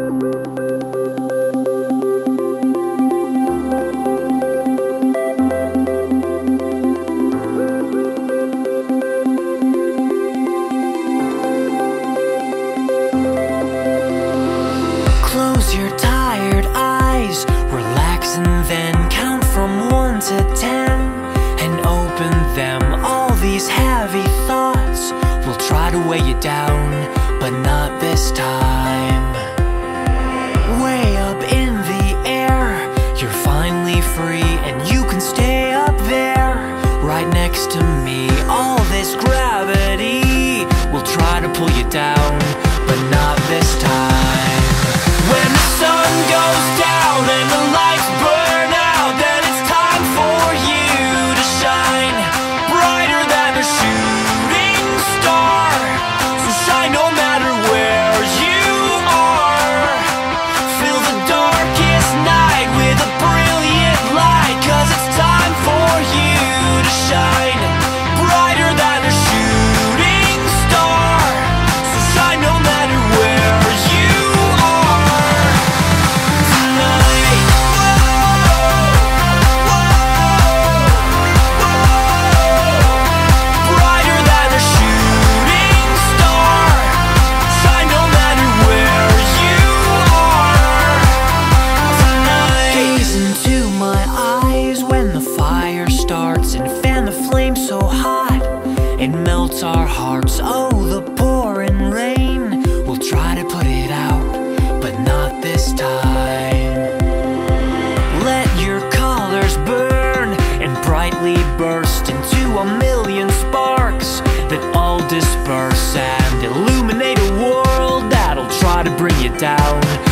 Close your tired eyes, relax and then count from 1 to 10 and open them. All these heavy thoughts will try to weigh you down, but not this time. Way up in the air, you're finally free, and you can stay up there, right next to me. All this gravity will try to pull you down, but not this time. When the sun goes down and the lights burn out, then it's time for you to shine brighter than a shooting star. So shine no matter where you are. Fill the darkest night with a brilliant light, 'cause it's time for you to shine brighter than a shooting star. So shine no matter where you are tonight. Brighter than a shooting star. Shine no matter where you are tonight. Gaze into my eyes when the fire starts, and fan the flame so hot it melts our hearts. Oh, the pouring rain will try to put it out, but not this time. Let your colors burn and brightly burst into a million sparks that all disperse and illuminate a world that'll try to bring you down,